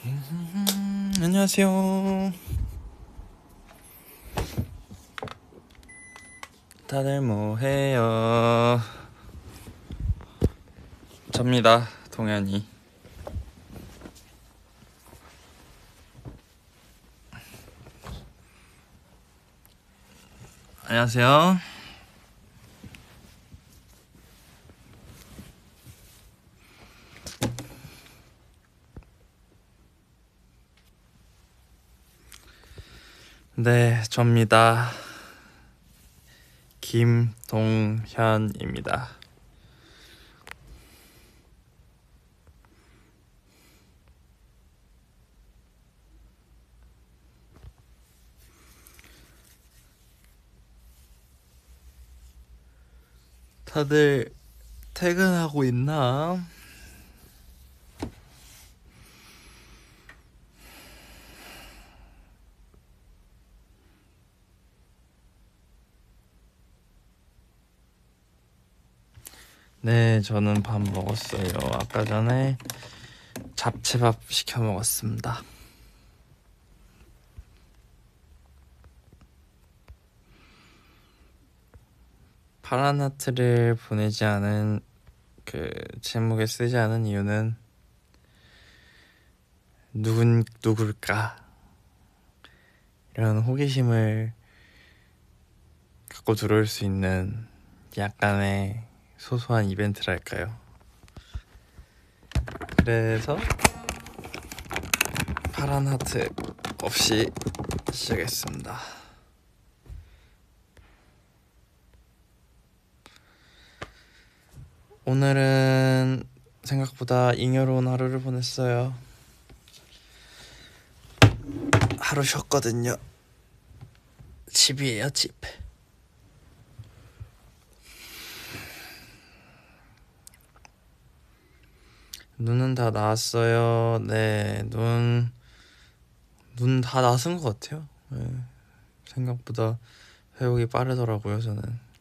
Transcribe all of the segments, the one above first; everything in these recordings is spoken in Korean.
안녕하세요. 다들 뭐해요? 접니다, 동현이. 안녕하세요. 네, 접니다. 김동현입니다. 다들 퇴근하고 있나? 네, 저는 밥 먹었어요. 아까 전에 잡채밥 시켜 먹었습니다. 파란 하트를 보내지 않은 제목에 쓰지 않은 이유는 누굴까? 이런 호기심을 갖고 들어올 수 있는 약간의 소소한 이벤트랄까요? 그래서 파란 하트 없이 시작했습니다. 오늘은 생각보다 잉여로운 하루를 보냈어요. 하루 쉬었거든요. 집이에요, 집. 눈은 다 나았어요. 네, 눈 다 나은 것 같아요. 네, 생각보다 회복이 빠르더라고요, 저는.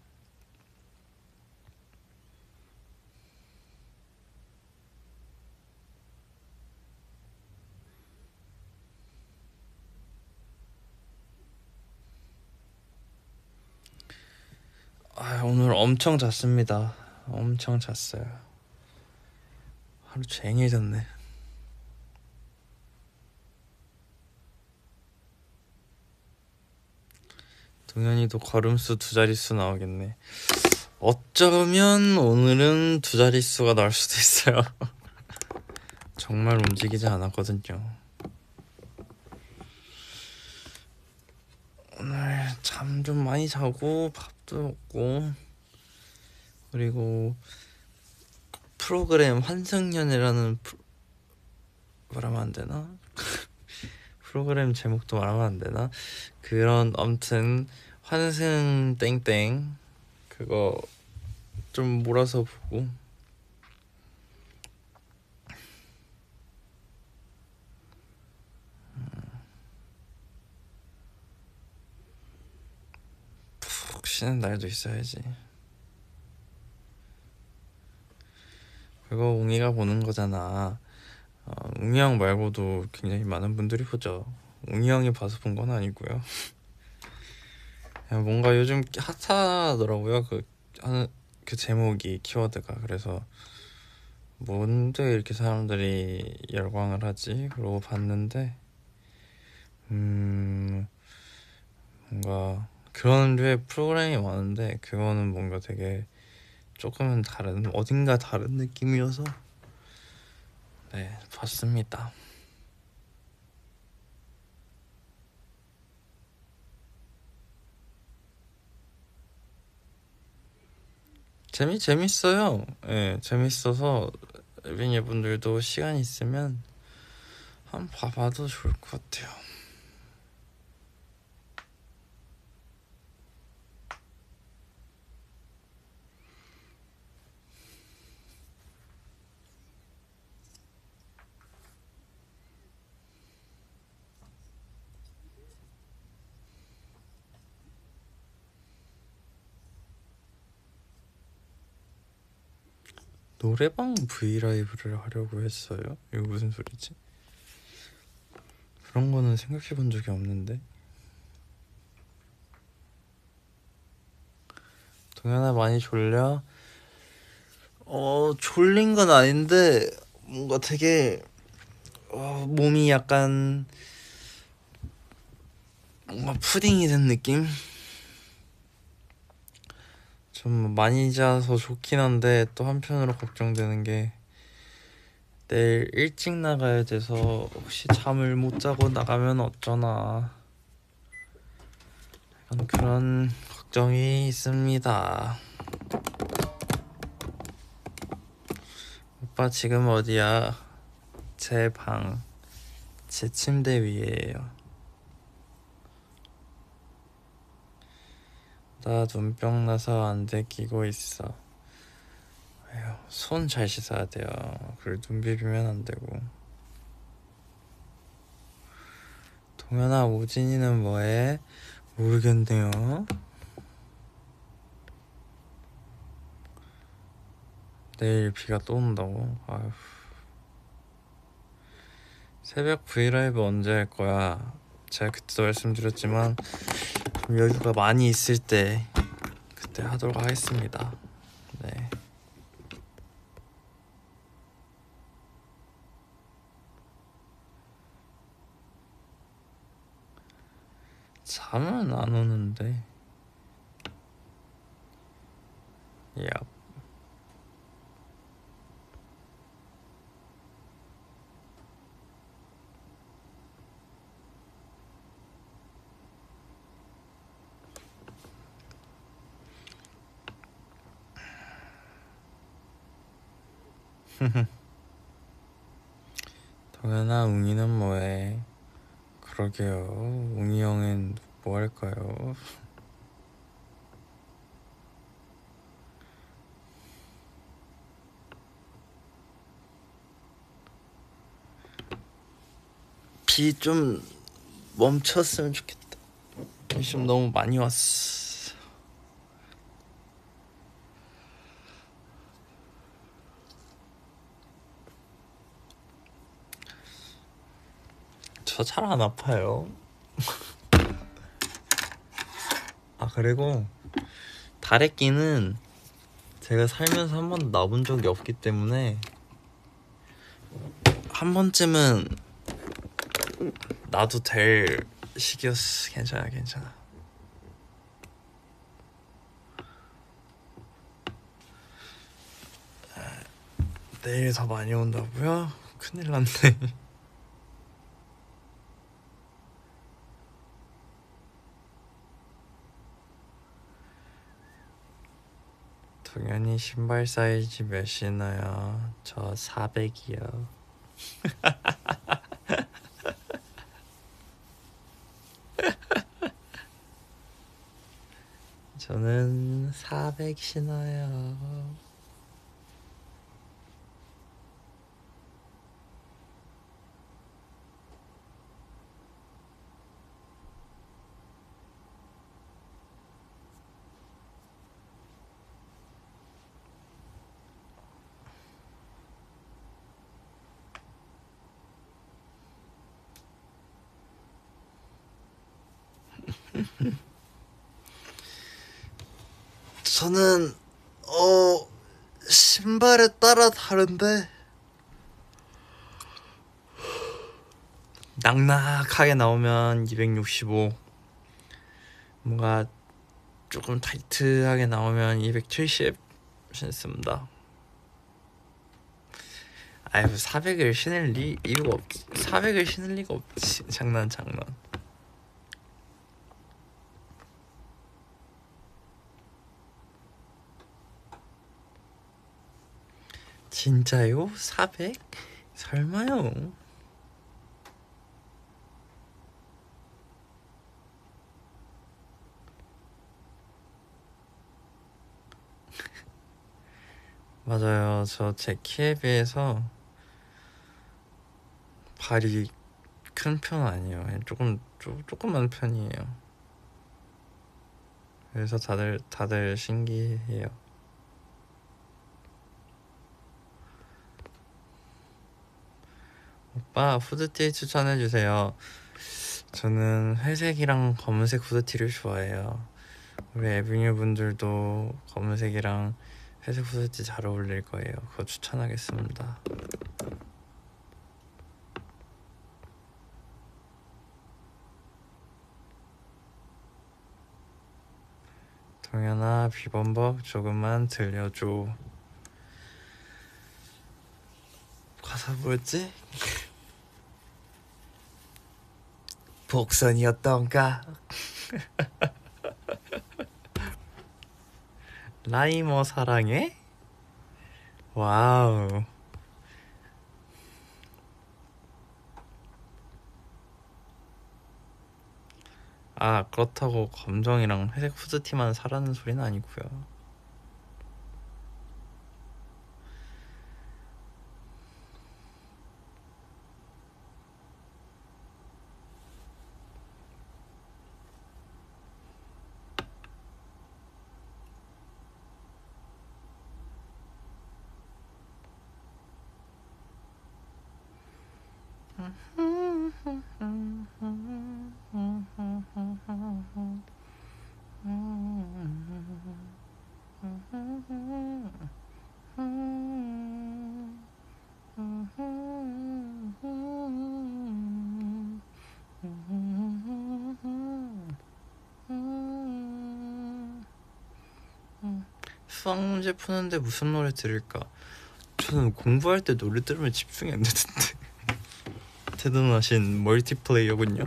오늘 엄청 잤습니다. 엄청 잤어요. 하루 종일 잤네. 동현이도 걸음수 2자릿수 나오겠네. 어쩌면 오늘은 2자릿수가 나올 수도 있어요. 정말 움직이지 않았거든요. 오늘 잠 좀 많이 자고 밥도 먹고, 그리고 프로그램 환승연애라는 말하면 안 되나? 프로그램 제목도 말하면 안 되나? 그런 아무튼 환승 땡땡 그거 좀 몰아서 보고, 푹 쉬는 날도 있어야지. 그거 웅이가 보는 거잖아. 웅이 형 말고도 굉장히 많은 분들이 보죠. 웅이 형이 봐서 본 건 아니고요. 그냥 뭔가 요즘 핫하더라고요. 그 제목이, 키워드가. 그래서 뭔데 이렇게 사람들이 열광을 하지? 그러고 봤는데 뭔가 그런 류의 프로그램이 많은데 그거는 뭔가 되게 조금은 다른, 어딘가 다른 느낌이어서 네, 봤습니다. 재밌어요. 예, 재밌어서 에비니 분들도 시간 있으면 한번 봐봐도 좋을 것 같아요. 노래방 브이라이브를 하려고 했어요? 이거 무슨 소리지? 그런 거는 생각해 본 적이 없는데. 동현아 많이 졸려? 졸린 건 아닌데 뭔가 되게 몸이 약간 뭔가 푸딩이 된 느낌? 좀 많이 자서 좋긴 한데 또 한편으로 걱정되는 게 내일 일찍 나가야 돼서 혹시 잠을 못 자고 나가면 어쩌나, 약간 그런 걱정이 있습니다. 오빠 지금 어디야? 제 방, 제 침대 위에요. 나 눈병 나서 안대 끼고 있어. 에휴, 손 잘 씻어야 돼요. 그리고 눈 비비면 안 되고. 동현아, 우진이는 뭐해? 모르겠네요. 내일 비가 또 온다고? 아휴. 새벽 브이라이브 언제 할 거야? 제가 그때도 말씀드렸지만 좀 여유가 많이 있을 때 그때 하도록 하겠습니다. 네. 잠은 안 오는데. 야. 동현아, 웅이는 뭐해? 그러게요. 웅이 형은 뭐 할까요? 비 좀 멈췄으면 좋겠다. 비 좀 너무 많이 왔어. 저 잘 안 아파요. 아, 그리고 다래끼는 제가 살면서 한 번도 나본 적이 없기 때문에 한 번쯤은 나도 될 시기였어. 괜찮아, 괜찮아. 내일 더 많이 온다고요? 큰일 났네. 동현이 신발 사이즈 몇이나요? 저 400이요. 저는 400 신어요. 저는 신발에 따라 다른데 낙낙하게 나오면 265, 뭔가 조금 타이트하게 나오면 270 신습니다. 아유, 400을 신을 이유가 없지. 400을 신을 리가 없지. 장난. 진짜요? 400? 설마요? 맞아요. 저 제 키에 비해서 발이 큰 편 아니에요. 그냥 조그만 편이에요. 그래서 다들 신기해요. 오빠, 후드티 추천해주세요. 저는 회색이랑 검은색 후드티를 좋아해요. 우리 에비뉴 분들도 검은색이랑 회색 후드티 잘 어울릴 거예요. 그거 추천하겠습니다. 동현아, 비범벅 조금만 들려줘. 가사 뭐였지? 복선이었던가? 라이머 사랑해? 와우. 아, 그렇다고 검정이랑 회색 후드티만 사라는 소리는 아니고요. 수학 문제 푸는데 무슨 노래 들을까? 저는 공부할 때 노래 들으면 집중이 안 되던데. 대단하신 멀티플레이어군요.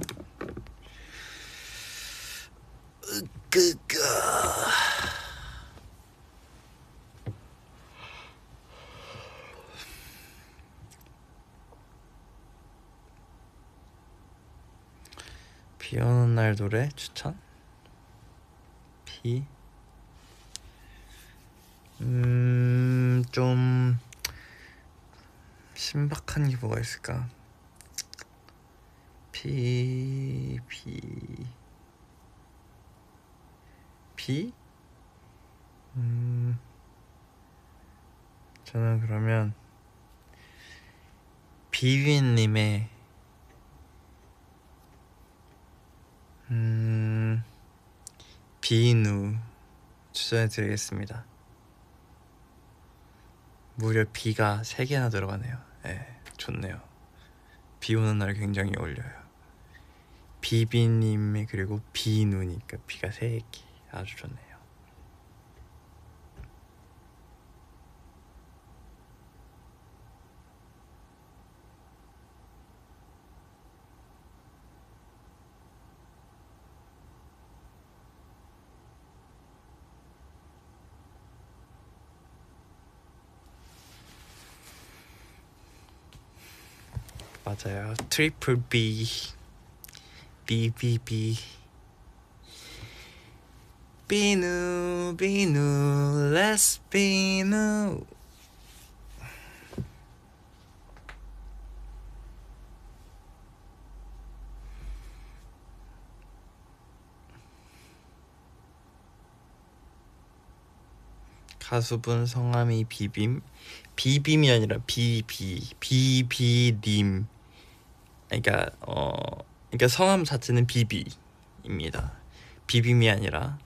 비 오는 날 노래 추천? 비? 좀 신박한 게 뭐가 있을까? 비... 저는 그러면 비윈님의 비누 추천해드리겠습니다. 무려 비가 3개나 들어가네요. 네, 좋네요. 비 오는 날 굉장히 어울려요. 비비님이 그리고 비누니까 비가 3개 아주 좋네요. 맞아요. 트리플 B BBB 비누 비누 let's 비누. 가수분 성함이 비빔이 아니라 비비님. 그러니까 성함 자체는 비비입니다. 비빔이 아니라.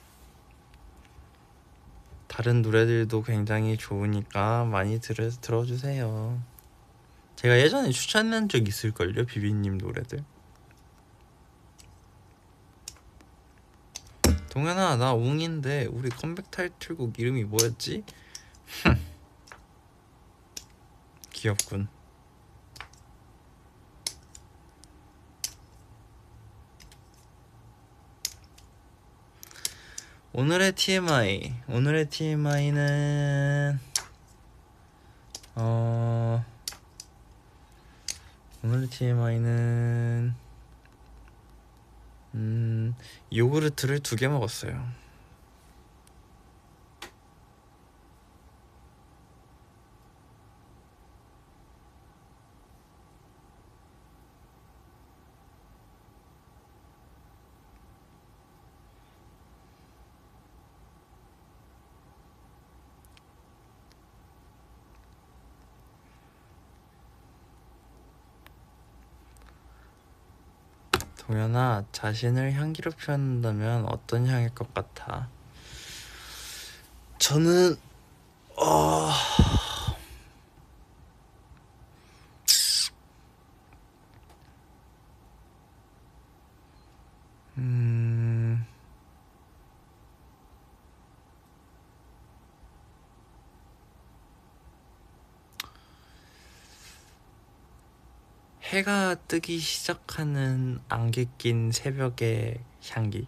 다른 노래들도 굉장히 좋으니까 많이 들어주세요. 제가 예전에 추천한 적 있을걸요, 비비님 노래들. 동현아, 나 웅인데 우리 컴백 타이틀곡 이름이 뭐였지? 귀엽군. 오늘의 TMI는 요구르트를 2개 먹었어요. 동현아, 자신을 향기로 표현한다면 어떤 향일 것 같아? 저는 어... 음... 해가 뜨기 시작하는 안개 낀 새벽의 향기.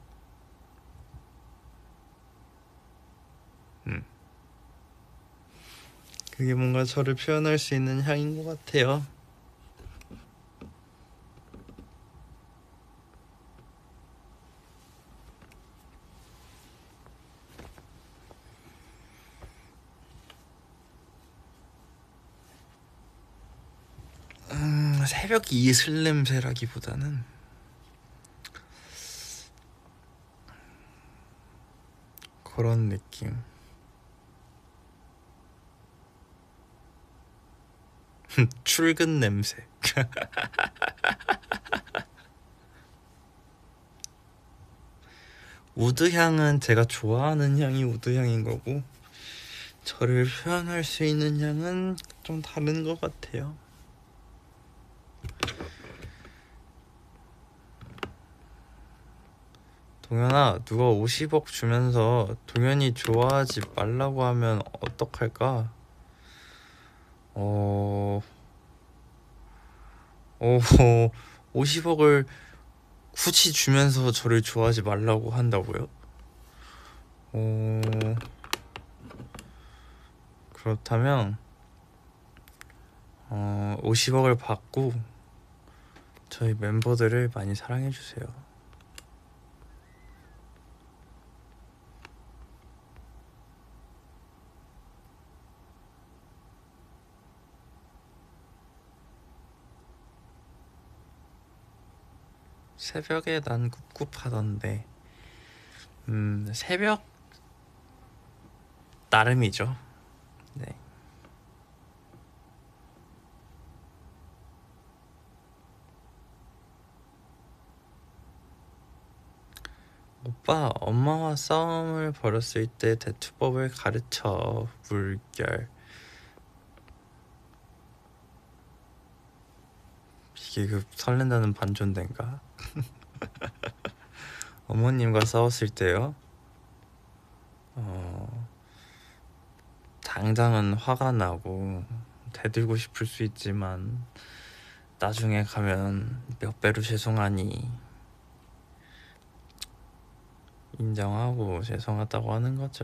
그게 뭔가 저를 표현할 수 있는 향인 것 같아요. 새벽 이슬 냄새라기보다는 그런 느낌. 출근 냄새. 우드 향은 제가 좋아하는 향이 우드 향인 거고, 저를 표현할 수 있는 향은 좀 다른 것 같아요. 동현아, 누가 50억 주면서 동현이 좋아하지 말라고 하면 어떡할까? 어... 오, 50억을 굳이 주면서 저를 좋아하지 말라고 한다고요? 그렇다면 50억을 받고 저희 멤버들을 많이 사랑해주세요. 새벽에 난 꿉꿉하던데 새벽 나름이죠. 네. 오빠, 엄마와 싸움을 벌였을 때 대투법을 가르쳐. 물결. 이게 그 설렌다는 반존대인가? 어머님과 싸웠을 때요? 당장은 화가 나고 대들고 싶을 수 있지만 나중에 가면 몇 배로 죄송하니 인정하고 죄송하다고 하는 거죠.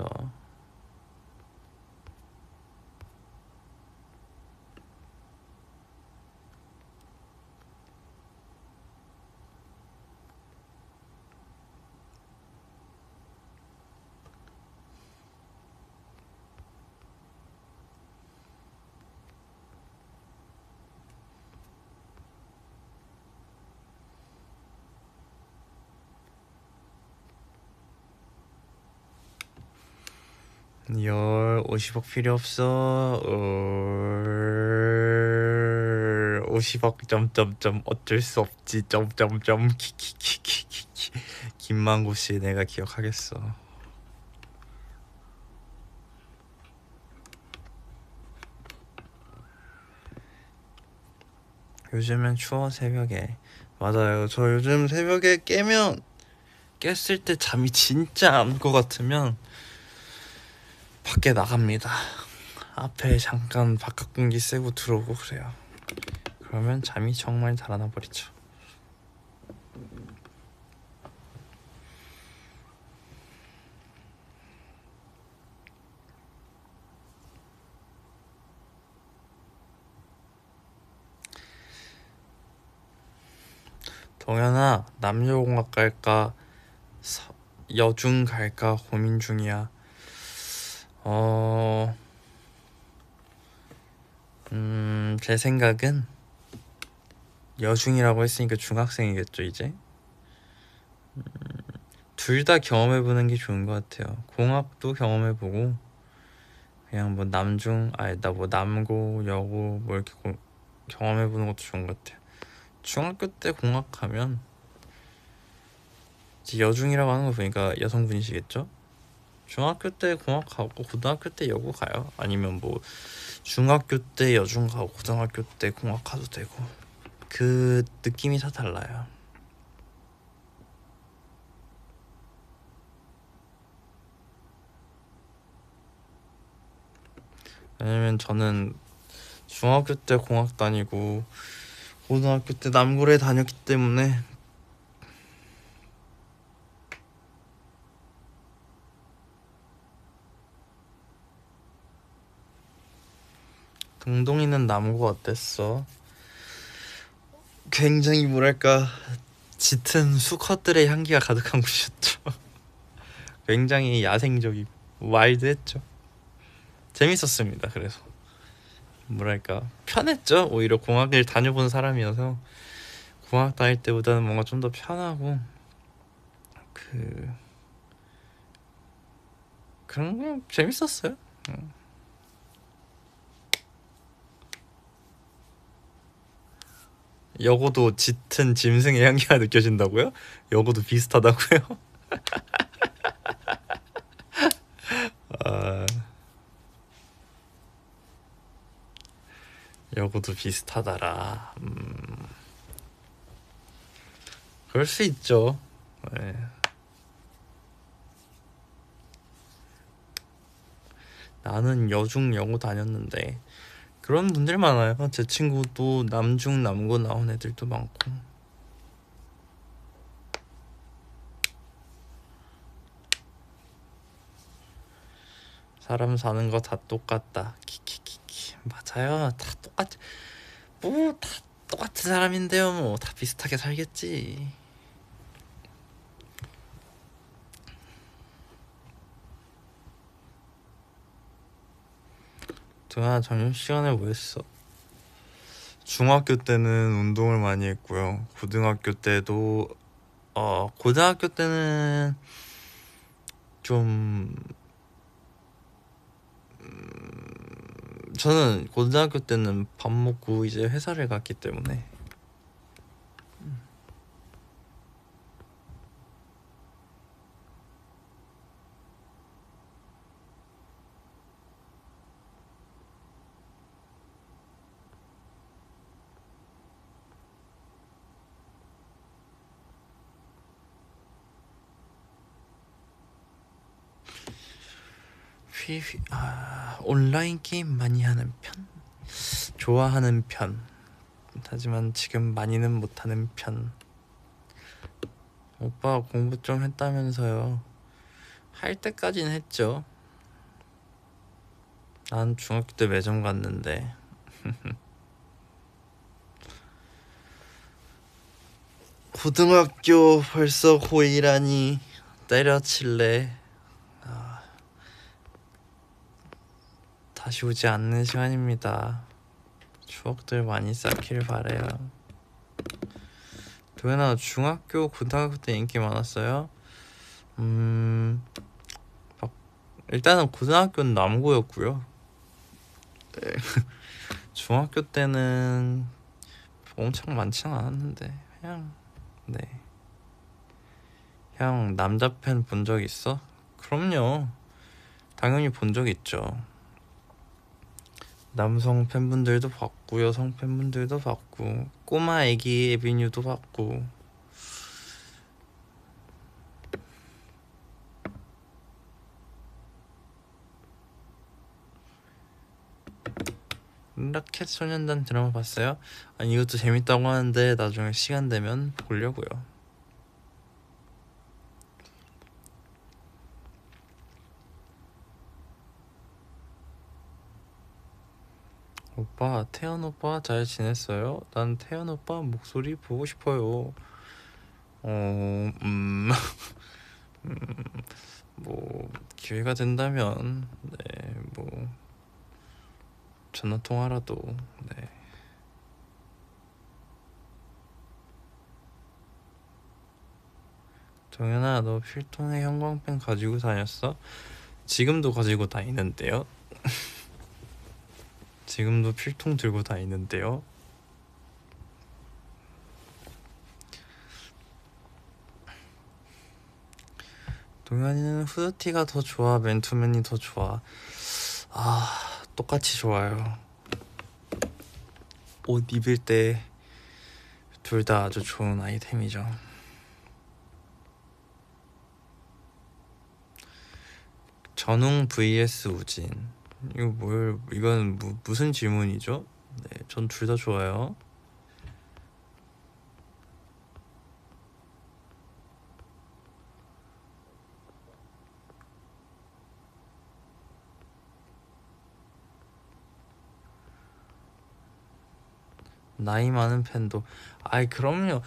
열 50억 필요 없어. 50억 점점점 어쩔 수 없지 점점점 키키키키키. 김만고 씨, 내가 기억하겠어. 요즘엔 추워 새벽에. 맞아요. 저 요즘 새벽에 깼을 때 잠이 진짜 안 올 것 같으면 밖에 나갑니다. 앞에 잠깐 바깥 공기 쐬고 들어오고 그래요. 그러면 잠이 정말 달아나 버리죠. 동현아, 남녀공학 갈까 여중 갈까 고민 중이야. 제 생각은 여중이라고 했으니까 중학생이겠죠 이제. 둘 다 경험해보는 게 좋은 것 같아요. 공학도 경험해보고 그냥 뭐 남중 아니 나 뭐 남고 여고 뭐 이렇게 경험해보는 것도 좋은 것 같아요. 중학교 때 공학하면 여중이라고 하는 거 보니까 여성분이시겠죠? 중학교 때 공학 가고 고등학교 때 여고 가요. 아니면 뭐 중학교 때 여중 가고 고등학교 때 공학 가도 되고 그 느낌이 다 달라요. 왜냐면 저는 중학교 때 공학 다니고 고등학교 때 남고래 다녔기 때문에 동동이는 남고 어땠어? 굉장히 뭐랄까 짙은 수컷들의 향기가 가득한 곳이었죠. 굉장히 야생적이고 와일드했죠. 재밌었습니다. 그래서 뭐랄까 편했죠. 오히려 공학을 다녀본 사람이어서 공학 다닐 때보다는 뭔가 좀 더 편하고 그 그런 거 재밌었어요. 여고도 짙은 짐승의 향기가 느껴진다고요? 여고도 비슷하다고요? 아, 여고도 비슷하다라. 그럴 수 있죠. 네. 나는 여중 여고 다녔는데 그런 분들 많아요. 제 친구도 남중 남고 나온 애들도 많고. 사람 사는 거 다 똑같다. 키키키키. 맞아요. 다 똑같. 뭐 다 똑같은 사람인데요. 뭐 다 비슷하게 살겠지. 동아 점심시간에 뭐 했어? 중학교 때는 운동을 많이 했고요. 고등학교 때도 고등학교 때는 좀 저는 고등학교 때는 밥 먹고 이제 회사를 갔기 때문에 온라인 게임 많이 하는 편? 좋아하는 편. 하지만 지금 많이는 못하는 편. 오빠 공부 좀 했다면서요. 할 때까진 했죠. 난 중학교 때 매점 갔는데 고등학교 벌써 고1하니 때려칠래. 다시 오지 않는 시간입니다. 추억들 많이 쌓길 바래요. 도현아 중학교 고등학교 때 인기 많았어요? 일단은 고등학교는 남고였고요. 네. 중학교 때는 엄청 많지는 않았는데 그냥 네. 형 남자 팬 본 적 있어? 그럼요. 당연히 본 적 있죠. 남성 팬분들도 봤고 여성 팬분들도 봤고 꼬마 애기 에비뉴도 봤고 라켓 소년단 드라마 봤어요? 아니 이것도 재밌다고 하는데 나중에 시간 되면 보려고요. 오빠 태연 오빠 잘 지냈어요? 난 태연 오빠 목소리 보고 싶어요. 뭐 기회가 된다면 뭐 전화 통화라도 네. 정연아 너 필통에 형광펜 가지고 다녔어? 지금도 가지고 다니는데요. 지금도 필통 들고 다니는데요. 동현이는 후드티가 더 좋아, 맨투맨이 더 좋아? 똑같이 좋아요. 옷 입을 때 둘 다 아주 좋은 아이템이죠. 전웅 vs 우진. 이건 무슨 질문이죠? 네, 전 둘 다 좋아요. 나이 많은 팬도. 그럼요.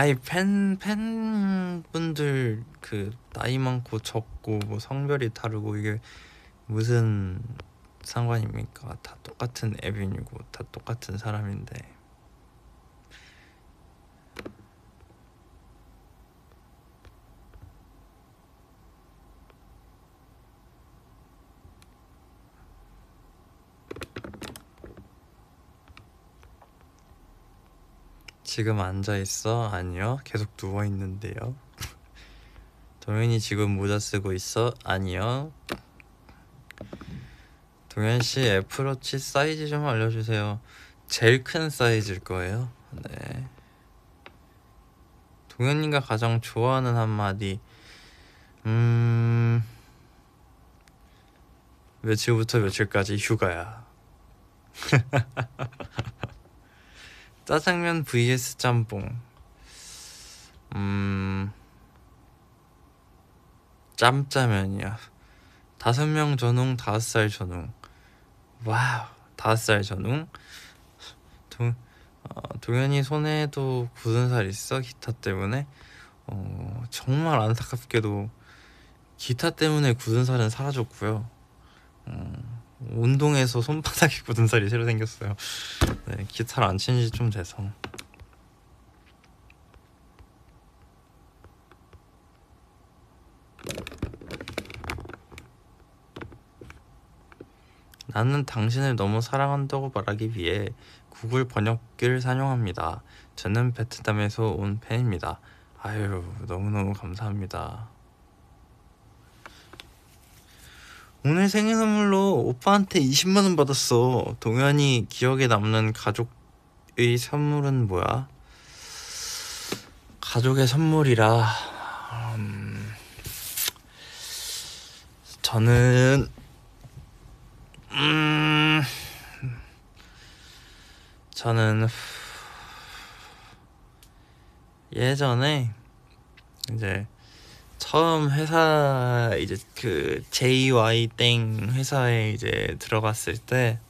팬분들 그 나이 많고 적고 뭐 성별이 다르고 이게 무슨 상관입니까? 다 똑같은 에빈이고 다 똑같은 사람인데. 지금 앉아있어? 아니요, 계속 누워있는데요. 동현이 지금 모자 쓰고 있어? 아니요. 동현씨 애플워치 사이즈 좀 알려주세요. 제일 큰 사이즈일 거예요. 네. 동현이가 가장 좋아하는 한마디. 며칠부터 며칠까지 휴가야. 짜장면 vs 짬뽕. 짬짜면이야. 5명 전웅, 5살 전웅. 와우, 5살 전웅. 동현이 손에도 굳은 살 있어? 기타 때문에? 정말 안타깝게도 기타 때문에 굳은 살은 사라졌고요. 운동에서 손바닥에 굳은 살이 새로 생겼어요. 네, 기타를 안 친 지 좀 돼서. 나는 당신을 너무 사랑한다고 말하기 위해 구글 번역기를 사용합니다. 저는 베트남에서 온 팬입니다. 아유, 너무너무 감사합니다. 오늘 생일 선물로 오빠한테 20만원 받았어. 동현이 기억에 남는 가족의 선물은 뭐야? 가족의 선물이라 저는 예전에 이제 처음 회사 이제 그 JY 땡 회사에 이제 들어갔을 때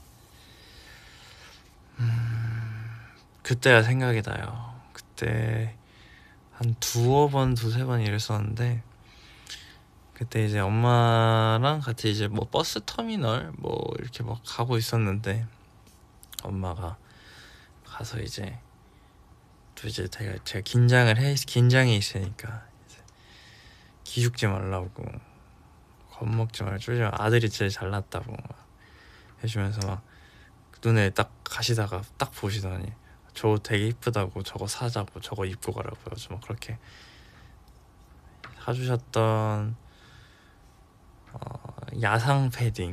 그때가 생각이 나요. 그때 한 두세 번 일했었는데, 그때 이제 엄마랑 같이 이제 뭐 버스 터미널 뭐 이렇게 막 가고 있었는데, 엄마가 가서 이제 또 이제 제가 긴장이 있으니까 이제 기죽지 말라고, 겁먹지 말고, 쫄지 마, 아들이 제일 잘났다고 막 해주면서 막 눈에 딱 가시다가 딱 보시더니 저거 되게 이쁘다고, 저거 사자고, 저거 입고 가라고요. 막 그렇게 사주셨던 야상 패딩.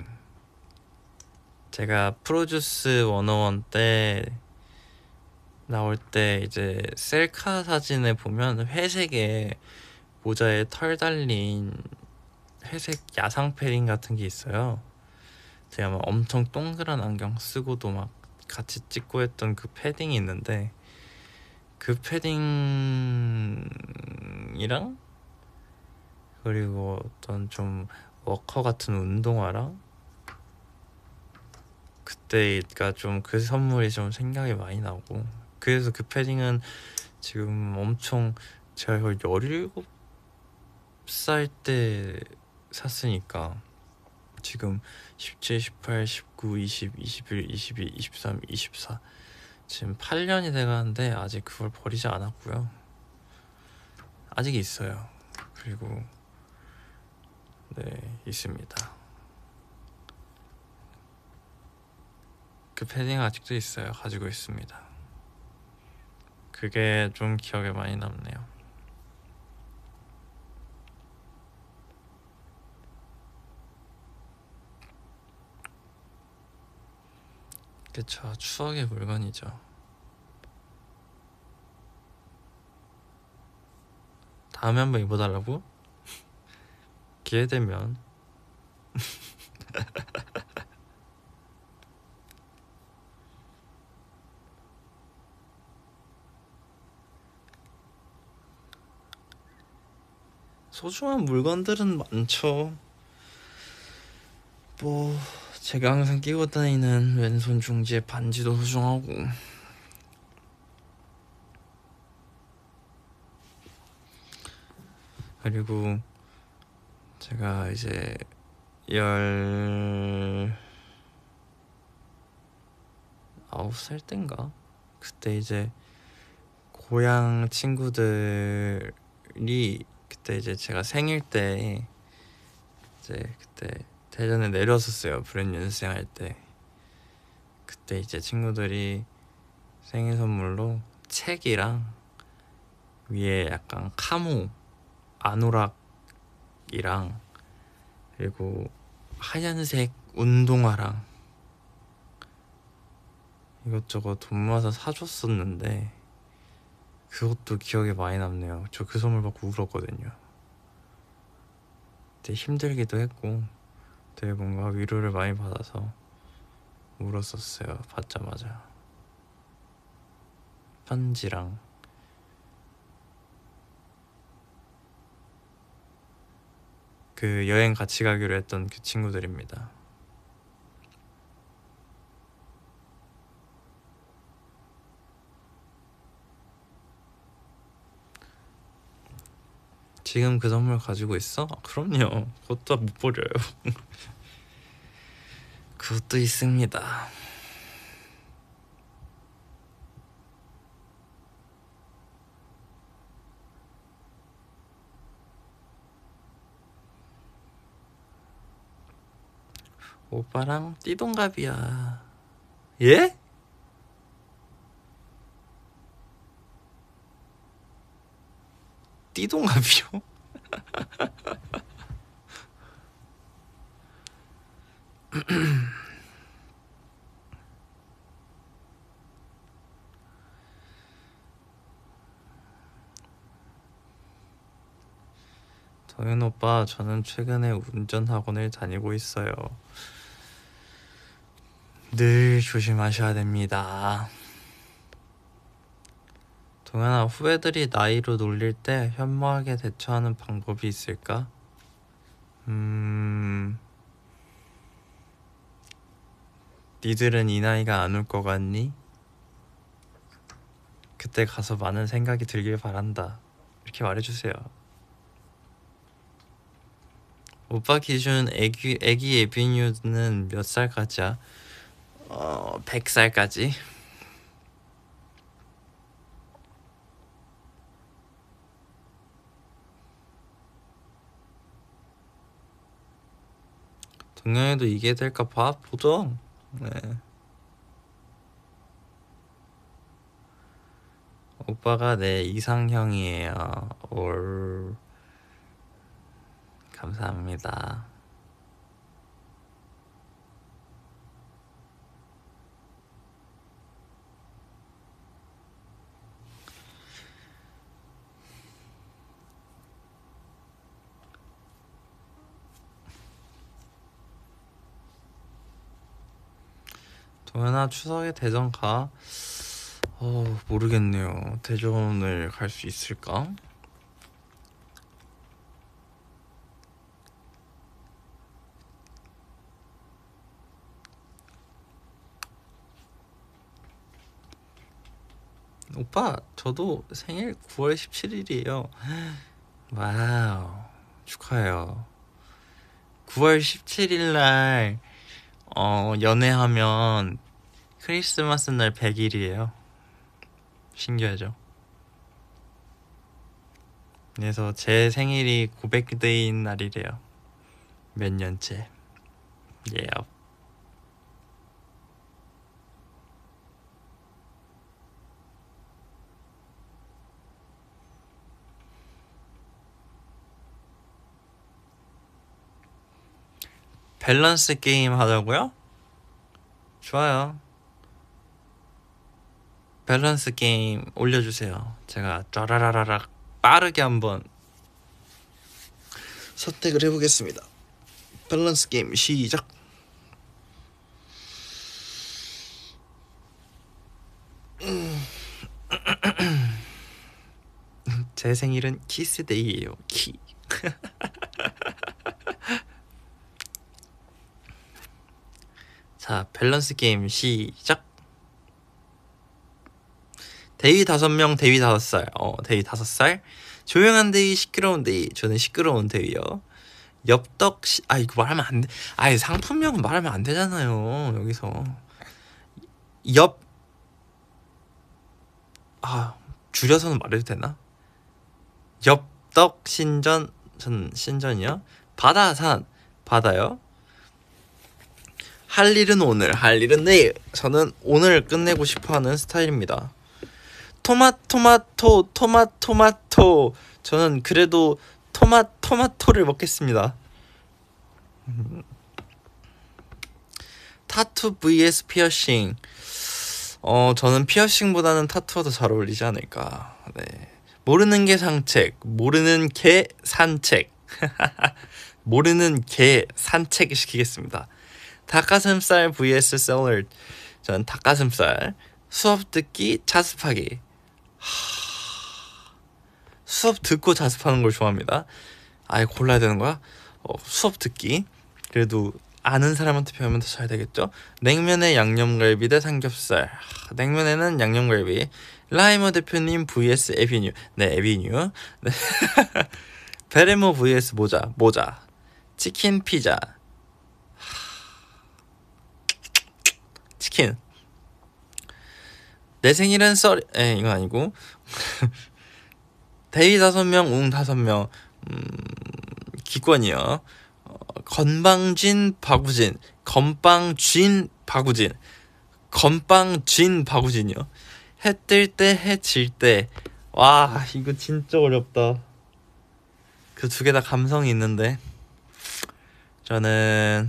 제가 프로듀스 101 때 나올 때 이제 셀카 사진에 보면 회색에 모자에 털 달린 회색 야상 패딩 같은 게 있어요. 제가 막 엄청 동그란 안경 쓰고도 막 같이 찍고 했던 그 패딩이 있는데, 그 패딩이랑 그리고 어떤 좀 워커 같은 운동화랑, 그때가 좀 그 선물이 좀 생각이 많이 나고, 그래서 그 패딩은 지금 엄청, 제가 거의 17살 때 샀으니까 지금 17, 18, 19, 20, 21, 22, 23, 24 지금 8년이 돼가는데 아직 그걸 버리지 않았고요. 아직 있어요. 그리고 네, 있습니다. 그 패딩 아직도 있어요. 가지고 있습니다. 그게 좀 기억에 많이 남네요. 그쵸, 추억의 물건이죠. 다음에 한번 입어달라고? 기회되면. 소중한 물건들은 많죠. 뭐 제가 항상 끼고 다니는 왼손 중지의 반지도 소중하고, 그리고 제가 이제 19살 땐가? 그때 이제 고향 친구들이, 그때 이제 제가 생일 때 이제 그때 대전에 내려왔었어요. 불현연생 할 때. 그때 이제 친구들이 생일 선물로 책이랑 위에 약간 카모 아노락이랑, 그리고 하얀색 운동화랑 이것저것 돈 모아서 사줬었는데, 그것도 기억에 많이 남네요. 저 그 선물 받고 울었거든요. 되게 힘들기도 했고 되게 뭔가 위로를 많이 받아서 울었었어요. 받자마자. 편지랑. 그 여행 같이 가기로 했던 그 친구들입니다. 지금 그 선물 가지고 있어? 아, 그럼요. 그것도 못 버려요. 그것도 있습니다. 오빠랑 띠동갑이야. 예? 띠동갑이요? 동현 오빠, 저는 최근에 운전 학원을 다니고 있어요. 늘 조심하셔야 됩니다. 동현아, 후배들이 나이로 놀릴 때 현모하게 대처하는 방법이 있을까? 니들은 이 나이가 안 올 것 같니? 그때 가서 많은 생각이 들길 바란다. 이렇게 말해주세요. 오빠 기준 애기 에비뉴는 몇 살까지야? 100살까지? 동양에도 이게 될까 봐 보죠. 네. 오빠가 내 이상형이에요. 올. 감사합니다. 동현아, 추석에 대전 가? 모르겠네요. 대전을 갈 수 있을까? 오빠, 저도 생일 9월 17일이에요. 와우, 축하해요. 9월 17일 날 연애하면 크리스마스 날 100일이에요. 신기하죠? 그래서 제 생일이 고백데이인 날이래요. 몇 년째. 예. 밸런스 게임 하자고요? 좋아요. 밸런스 게임 올려주세요. 제가 쫘라라라락 빠르게 한번 선택을 해보겠습니다. 밸런스 게임 시작. 제 생일은 키스데이예요. 키. 자, 밸런스 게임 시작. 데이 5명, 데이 5살. 데이 5살. 조용한 데이, 시끄러운 데이. 저는 시끄러운 데이요. 엽떡 이거 말하면 안 돼. 상품명은 말하면 안 되잖아요. 여기서 줄여서는 말해도 되나? 엽떡 신전. 전 신전이요. 바다산. 바다요. 할 일은 오늘, 할 일은 내일. 저는 오늘 끝내고 싶어하는 스타일입니다. 토마토. 저는 그래도 토마토를 먹겠습니다. 타투 vs 피어싱. 저는 피어싱보다는 타투가 더 잘 어울리지 않을까. 네. 모르는 게 상책, 모르는 개 산책. 모르는 개 산책 시키겠습니다. 닭가슴살 vs 샐러드. 저는 닭가슴살. 수업 듣기, 자습하기. 수업 듣고 자습하는 걸 좋아합니다. 골라야 되는 거야? 수업 듣기. 그래도 아는 사람한테 배우면 더 잘 되겠죠? 냉면에 양념갈비 대 삼겹살. 냉면에는 양념갈비. 라이머 대표님 vs 에비뉴. 네, 에비뉴. 네. 베레모 vs 모자. 치킨 피자. 치킨. 내 생일은 이건 아니고. 데이 5명, 웅 5명. 기권이요. 건방진 바구진. 건빵진 바구진이요. 해 뜰 때, 해 질 때. 와, 이거 진짜 어렵다. 그 두 개 다 감성이 있는데 저는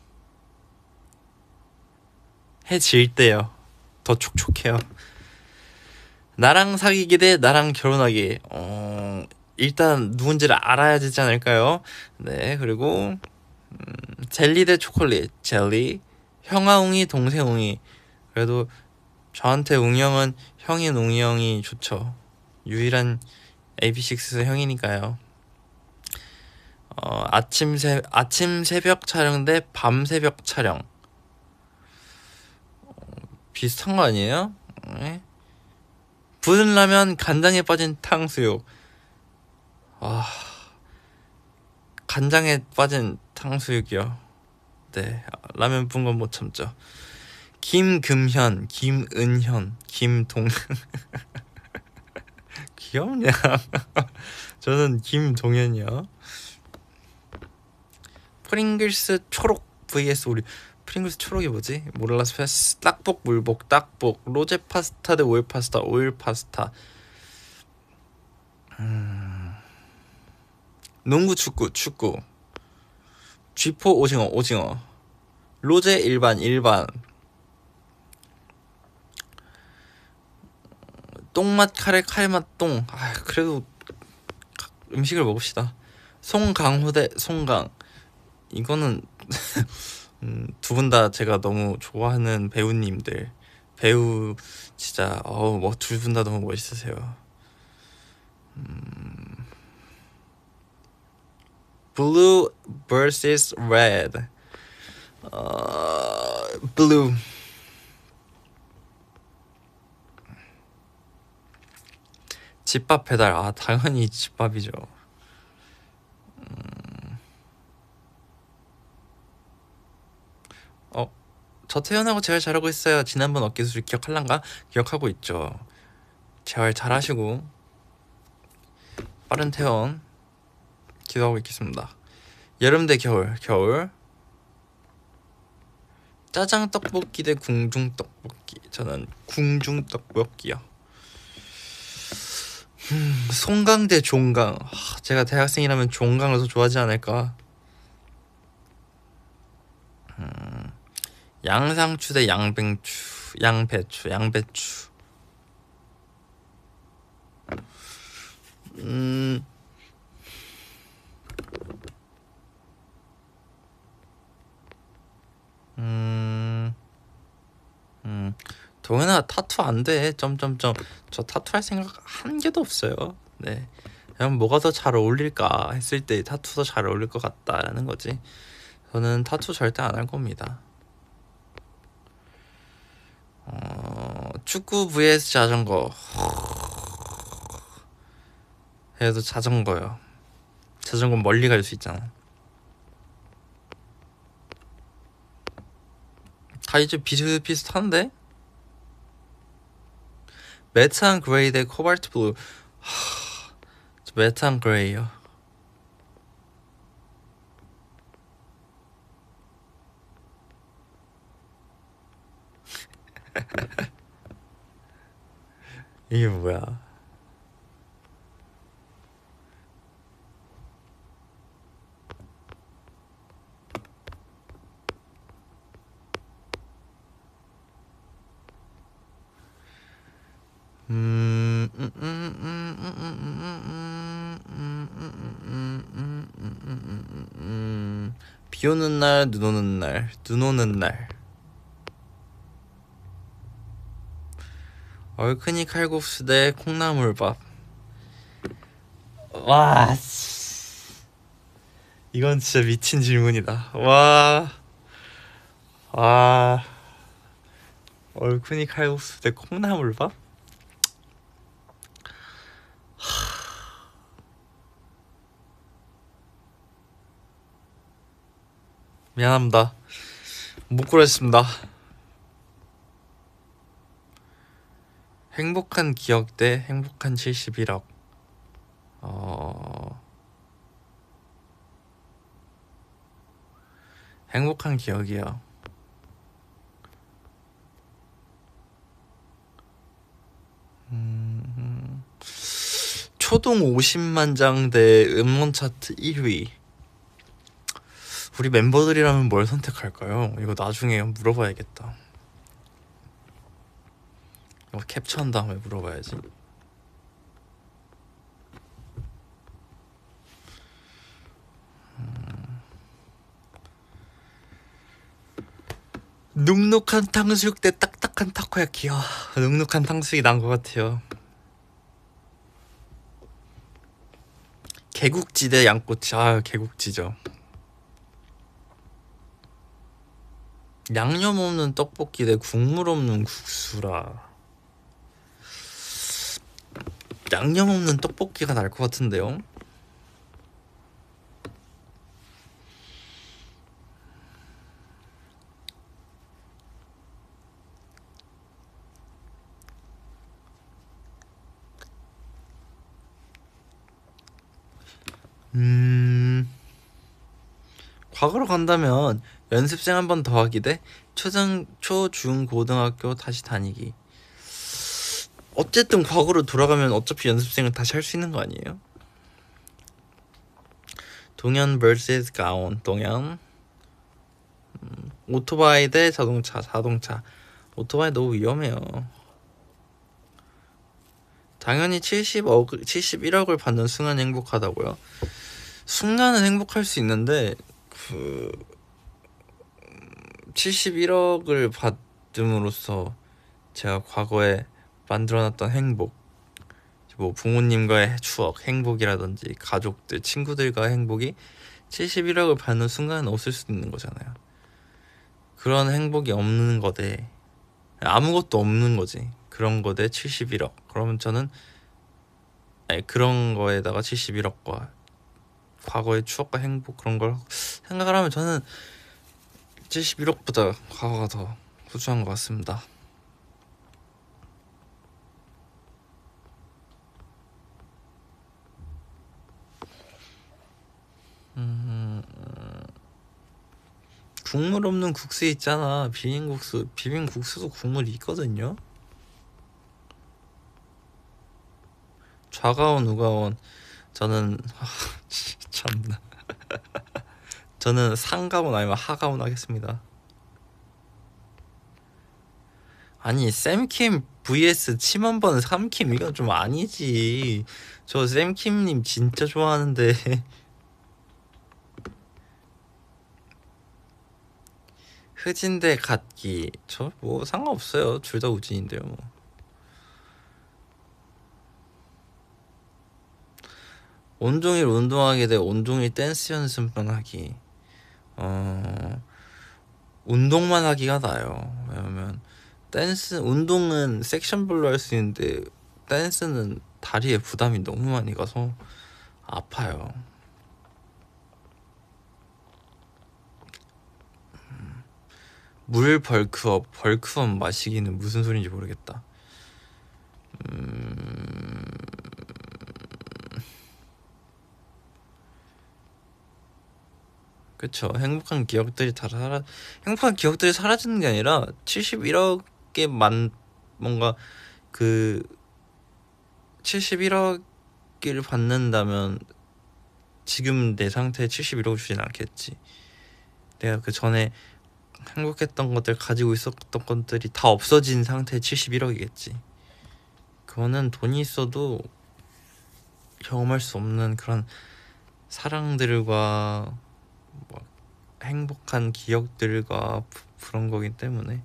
해 질 때요. 더 촉촉해요. 나랑 사귀기 대 나랑 결혼하기. 일단 누군지를 알아야 되지 않을까요? 네, 그리고 젤리 대 초콜릿. 젤리. 형아웅이 동생웅이. 그래도 저한테 웅이 형은 형인 웅이 형이 좋죠. 유일한 AB6IX 형이니까요. 아침 새벽 촬영 대 밤 새벽 촬영. 비슷한 거 아니에요? 네. 부은 라면, 간장에 빠진 탕수육. 간장에 빠진 탕수육이요. 네, 라면 부은 건 못 참죠. 김금현, 김은현, 김동. 귀엽냐? 저는 김동현이요. 프링글스 초록 vs 우리. 프링글스 초록이 뭐지? 몰라서 패스. 딱복 물복 딱복. 로제 파스타 대 오일 파스타. 오일 파스타. 농구 축구. 쥐포 오징어. 로제 일반. 똥맛 카레 칼맛 똥. 그래도 음식을 먹읍시다. 송강호 대 송강. 이거는 두 분 다 제가 너무 좋아하는 배우님들. 배우 진짜 뭐 두 분 다 너무 멋있으세요. Blue vs red. Blue. 집밥 배달. 당연히 집밥이죠. 저 태어나고 재활 잘하고 있어요. 지난번 어깨수술 기억할란가? 기억하고 있죠. 재활 잘하시고 빠른 퇴원 기도하고 있겠습니다. 여름 대 겨울. 짜장 떡볶이 대 궁중 떡볶이. 저는 궁중 떡볶이요. 송강 대 종강. 제가 대학생이라면 종강을 더 좋아하지 않을까. 양상추 대 양배추. 음, 음, 동현아 타투 안 돼. 점점점. 저 타투 할 생각 한 개도 없어요. 네. 그냥 뭐가 더 잘 어울릴까 했을 때 타투도 잘 어울릴 것 같다라는 거지. 저는 타투 절대 안 할 겁니다. 축구 vs 자전거 해도 자전거요. 자전거 멀리 갈 수 있잖아. 다 이제 비슷비슷한데? 메탄 그레이 대 코발트 블루. 메탄 그레이요. 이게 뭐야? 비 오는 날, 눈 오는 날, 눈 오는 날. 얼큰이 칼국수 대 콩나물밥. 와, 이건 진짜 미친 질문이다. 와, 와, 얼큰이 칼국수 대 콩나물밥? 미안합니다. 못 고르겠습니다. 행복한 기억 대 행복한 71억. 행복한 기억이요. 초동 50만 장 대 음원 차트 1위. 우리 멤버들이라면 뭘 선택할까요? 이거 나중에 물어봐야겠다. 이거 캡처한 다음에 물어봐야지. 눅눅한 탕수육 대 딱딱한 타코야키요. 눅눅한 탕수육이 난 것 같아요. 개국지 대 양꼬치. 아, 개국지죠. 양념 없는 떡볶이 대 국물 없는 국수라. 양념 없는 떡볶이가 날 것 같은데요. 과거로 간다면 연습생 한 번 더 하기 대 초, 중, 고등학교 다시 다니기. 어쨌든 과거로 돌아가면 어차피 연습생을 다시 할 수 있는 거 아니에요? 동현 vs 가온. 동현. 오토바이 대 자동차. 오토바이 너무 위험해요. 당연히 71억을 받는 순간 행복하다고요? 순간은 행복할 수 있는데 71억을 받음으로써 제가 과거에 만들어놨던 행복, 뭐 부모님과의 추억, 행복이라든지 가족들, 친구들과의 행복이 71억을 받는 순간은 없을 수도 있는 거잖아요. 그런 행복이 없는 거대, 아무것도 없는 거지. 그런 거대 71억. 그러면 저는 그런 거에다가 71억과 과거의 추억과 행복, 그런 걸 생각을 하면 저는 71억보다 과거가 더 소중한 것 같습니다. 국물 없는 국수 있잖아. 비빔국수도 국물이 있거든요. 좌가온 우가온. 저는 참나. 저는 상가온 아니면 하가온 하겠습니다. 아니 샘킴 vs 침 한 번 삼킴 이건 좀 아니지. 저 쌤킴님 진짜 좋아하는데. 흑진 대 갓기 저 뭐 상관없어요. 둘 다 우진인데요 뭐. 온종일 운동하기 대 온종일 댄스 연습만 하기. 운동만 하기가 나아요. 왜냐면 댄스 운동은 섹션별로 할 수 있는데 댄스는 다리에 부담이 너무 많이 가서 아파요. 물 벌크업 마시기는 무슨 소린지 모르겠다. 그쵸. 행복한 기억들이 사라지는 게 아니라 71억에만 뭔가 그 71억을 받는다면 지금 내 상태에 71억을 주진 않겠지. 내가 그 전에 행복했던 것들 가지고 있었던 것들이 다 없어진 상태에 71억이겠지. 그거는 돈이 있어도 경험할 수 없는 그런 사랑들과 뭐 행복한 기억들과 그런 거기 때문에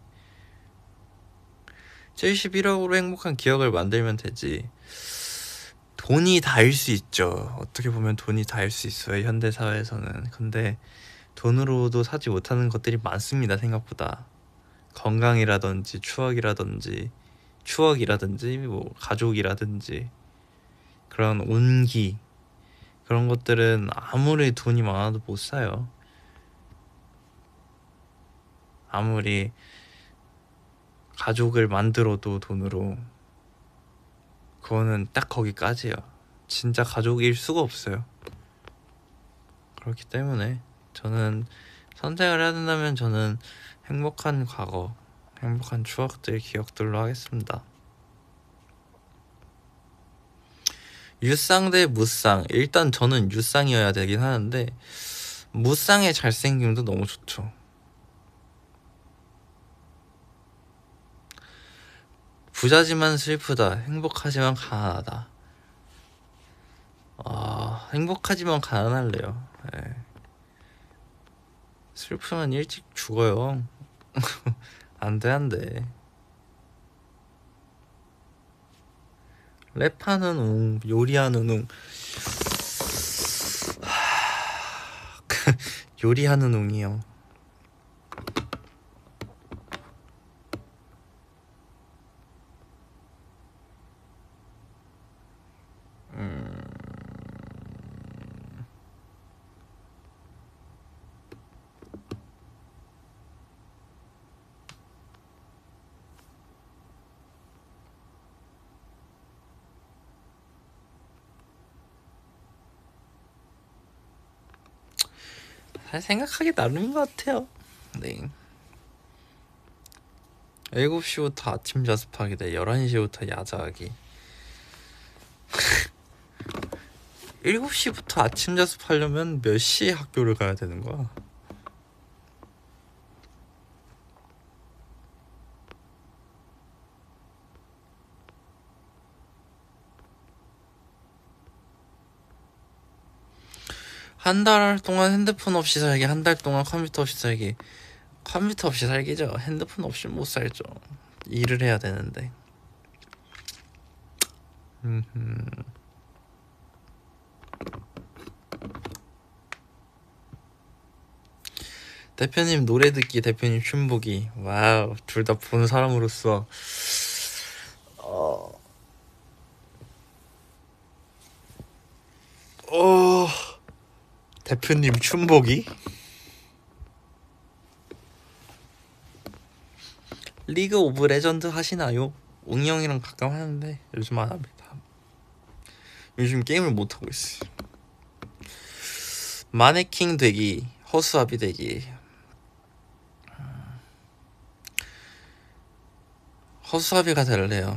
71억으로 행복한 기억을 만들면 되지. 돈이 다일 수 있죠. 어떻게 보면 돈이 다일 수 있어요, 현대 사회에서는. 근데 돈으로도 사지 못하는 것들이 많습니다, 생각보다. 건강이라든지 추억이라든지 뭐 가족이라든지 그런 온기, 그런 것들은 아무리 돈이 많아도 못 사요. 아무리 가족을 만들어도 돈으로, 그거는 딱 거기까지예요. 진짜 가족일 수가 없어요. 그렇기 때문에 저는 선택을 해야 된다면 저는 행복한 과거, 행복한 추억들, 기억들로 하겠습니다. 유쌍 대 무쌍. 일단 저는 유쌍이어야 되긴 하는데 무쌍의 잘생김도 너무 좋죠. 부자지만 슬프다, 행복하지만 가난하다. 행복하지만 가난할래요. 네. 슬프면 일찍 죽어요. 안돼. 랩하는 웅, 요리하는 웅. 요리하는 웅이요. 생각하기 나름인 것 같아요. 네. 7시부터 아침 자습하기 대 11시부터 야자하기. 7시부터 아침 자습하려면 몇 시에 학교를 가야 되는 거야? 한 달 동안 핸드폰 없이 살기, 한 달 동안 컴퓨터 없이 살기. 컴퓨터 없이 살기죠. 핸드폰 없이 못 살죠. 일을 해야 되는데. 대표님 노래 듣기, 대표님 춤 보기. 와우, 둘 다 보는 사람으로서 대표님 춤 보기. 리그 오브 레전드 하시나요? 웅이 형이랑 가끔 하는데 요즘 안 합니다. 요즘 게임을 못 하고 있어요. 마네킹 되기, 허수아비 되기. 허수아비가 될래요.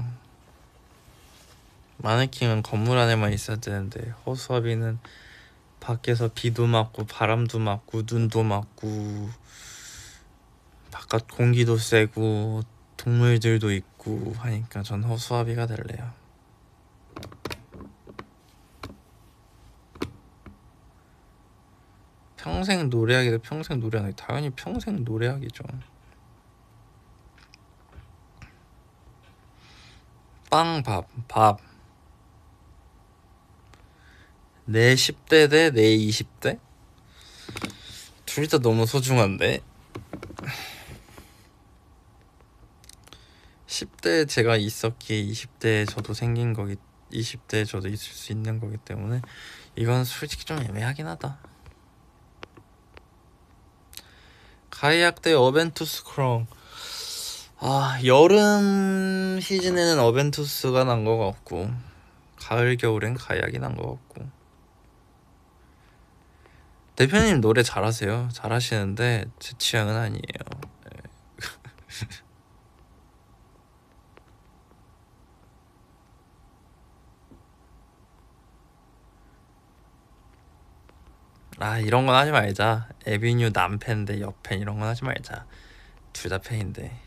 마네킹은 건물 안에만 있어야 되는데 허수아비는 밖에서 비도 맞고 바람도 맞고 눈도 맞고 바깥 공기도 쐬고 동물들도 있고 있고 하니까 전 허수아비가 될래요. 평생 노래하기도 평생 노래하기, 당연히 평생 노래하기죠. 밥. 내 10대 대 내 20대? 둘 다 너무 소중한데? 10대에 제가 있었기에 20대에 저도 생긴 거기, 20대에 저도 있을 수 있는 거기 때문에 이건 솔직히 좀 애매하긴 하다. 가이악 대 어벤투스 크롱. 여름 시즌에는 어벤투스가 난 거 같고 가을 겨울엔 가이악이 난 거 같고. 대표님 노래 잘하세요. 잘하시는데 제 취향은 아니에요. 이런 건 하지 말자. 에비뉴 남팬 대 여팬 이런 건 하지 말자. 둘 다 팬인데.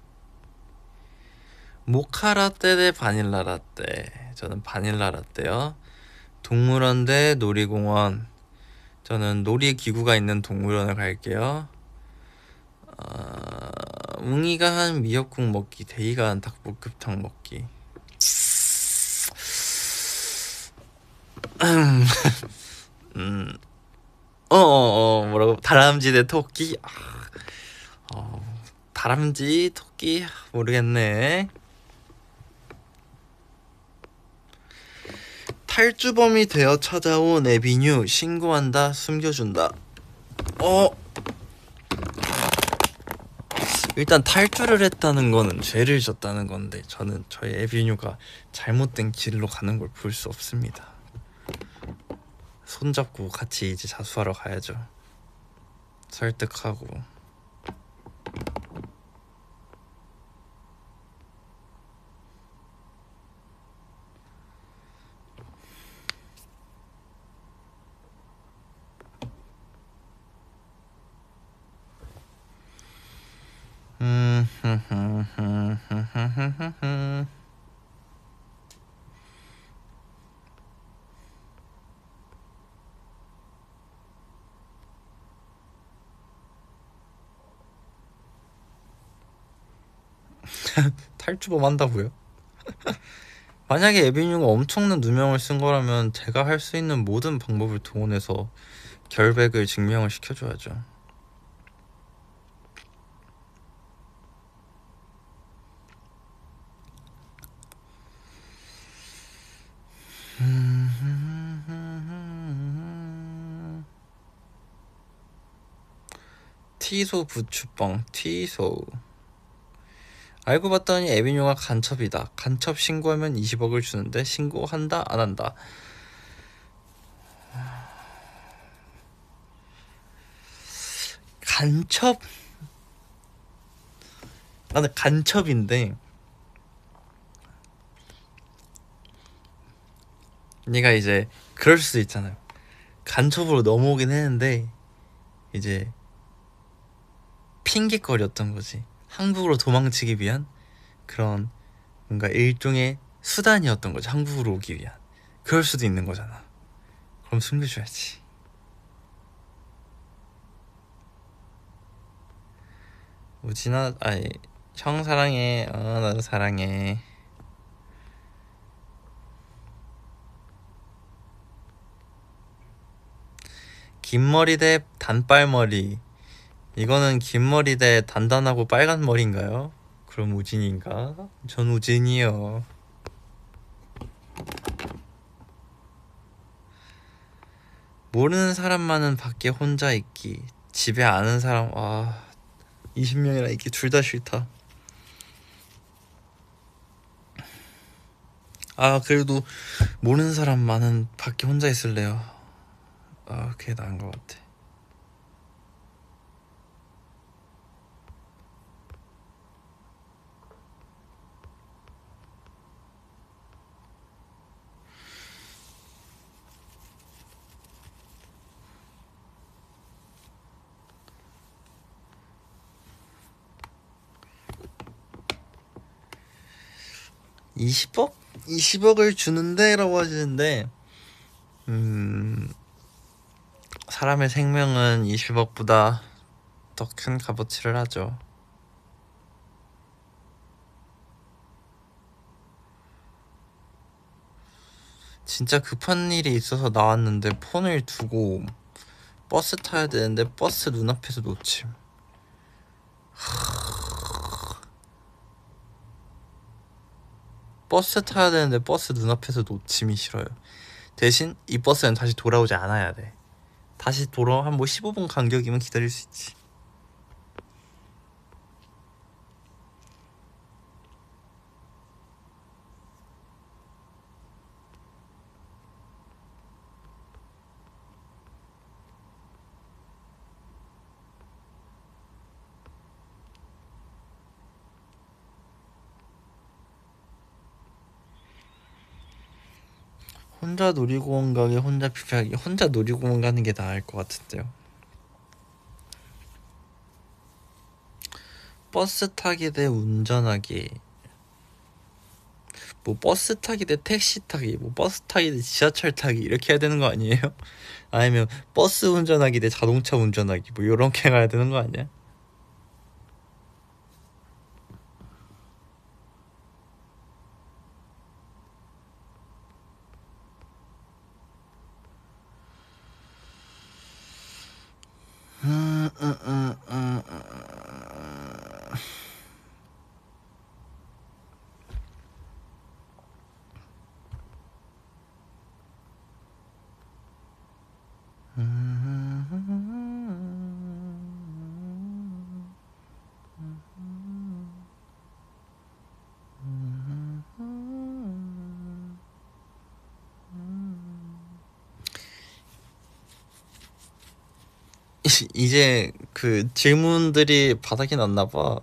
모카 라떼 대 바닐라 라떼. 저는 바닐라 라떼요. 동물원 대 놀이공원. 저는 놀이기구가 있는 동물원을 갈게요. 웅이가 한 미역국 먹기, 데이가 한 닭볶음탕 먹기. 뭐라고? 다람쥐 대 토끼? 다람쥐, 토끼 모르겠네. 탈주범이 되어 찾아온 에비뉴, 신고한다, 숨겨준다. 일단 탈주를 했다는 거는 죄를 졌다는 건데 저는 저희 에비뉴가 잘못된 길로 가는 걸 볼 수 없습니다. 손잡고 같이 이제 자수하러 가야죠. 설득하고. 탈주범 한다고요? 만약에 에비뉴가 엄청난 누명을 쓴 거라면 제가 할 수 있는 모든 방법을 동원해서 결백을 증명을 시켜줘야죠. 티소 부추뻥 티소. 알고 봤더니 에비뉴가 간첩이다. 간첩 신고하면 20억을 주는데 신고한다 안 한다? 간첩? 나는 간첩인데 얘가 이제 그럴 수도 있잖아요. 간첩으로 넘어오긴 했는데 이제 핑계거리였던 거지. 한국으로 도망치기 위한 그런 뭔가 일종의 수단이었던 거지. 한국으로 오기 위한. 그럴 수도 있는 거잖아. 그럼 숨겨줘야지. 우진아, 형 사랑해. 나도 사랑해. 긴 머리 대 단빨머리. 이거는 긴 머리 대 단단하고 빨간 머리인가요? 그럼 우진인가? 전 우진이요. 모르는 사람만은 밖에 혼자 있기, 집에 아는 사람 20명이나 있기 둘 다 싫다. 그래도 모르는 사람만은 밖에 혼자 있을래요. 그게 나은 것 같아. 20억? 20억을 주는데 라고 하시는데 사람의 생명은 20억보다 더 큰 값어치를 하죠. 진짜 급한 일이 있어서 나왔는데 폰을 두고 버스 타야 되는데 버스 눈앞에서 놓침. 버스 타야 되는데 버스 눈앞에서 놓침이 싫어요. 대신 이 버스는 다시 돌아오지 않아야 돼. 다시 돌아 한 뭐 15분 간격이면 기다릴 수 있지. 혼자 놀이공원 가기, 혼자 피피하기. 혼자 놀이공원 가는 게 나을 것 같은데요. 버스 타기 대 운전하기. 뭐 버스 타기 대 택시 타기, 뭐 버스 타기 대 지하철 타기 이렇게 해야 되는 거 아니에요? 아니면 버스 운전하기 대 자동차 운전하기 뭐 요렇게 가야 되는 거 아니야? 이제 그 질문들이 바닥이 났나 봐.